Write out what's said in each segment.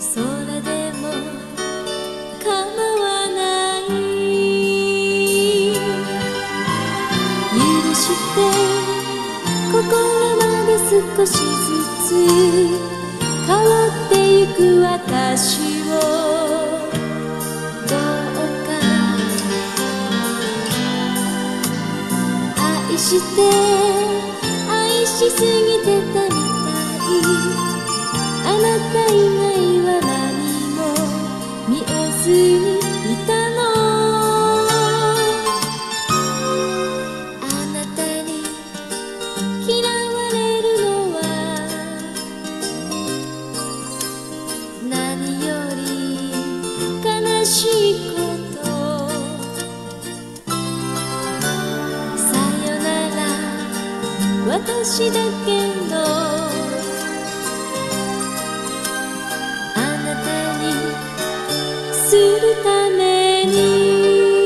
空でも構わない、許して心まで少しずつ変わってゆく私をどうか愛して愛しすぎてたみたい、あなた以外は何も見えずにいたの。あなたに嫌われるのは何より悲しいこと。さよなら私だけのするために。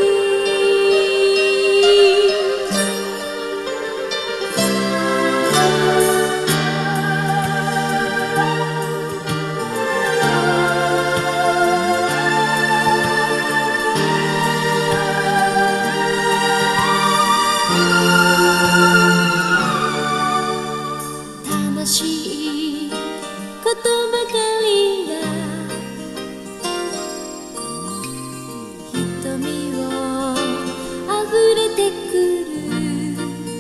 楽しいことばかりが瞳をあふれてくる。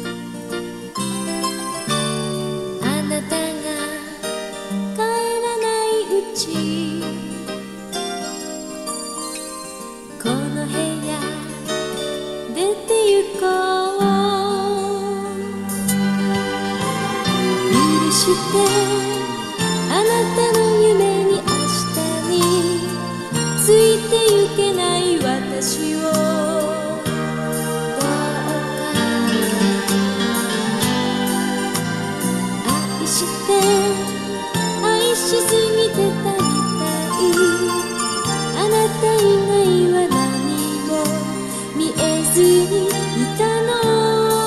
あなたが帰らないうちこの部屋出て行こう。許してあなたの夢に明日についてゆけない私をどうか愛して愛しすぎてたみたい、あなた以外は何も見えずにいたの。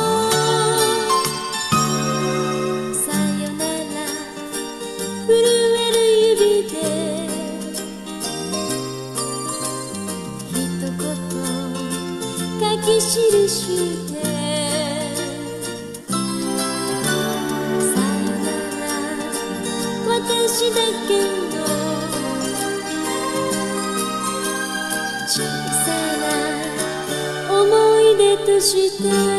さよなら震える指で書き記してさよなら私だけの小さな思い出として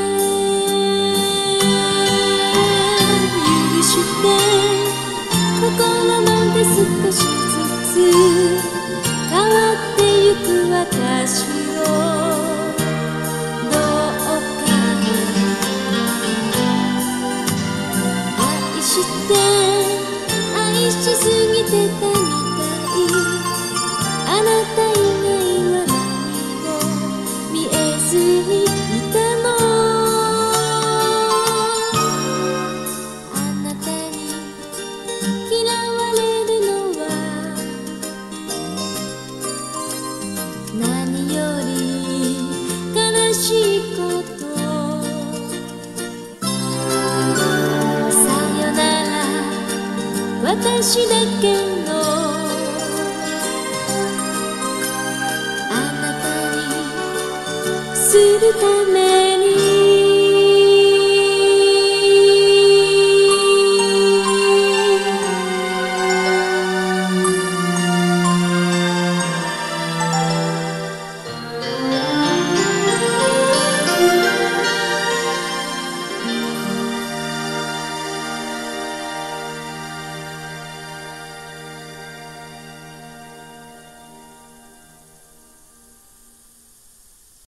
許して心まで少しずつ変わってゆく私を愛しすぎてたみたい、あなた以外は何も見えずにいたの。あなたに嫌われるのは何より悲しいこと。私だけのあなたにするため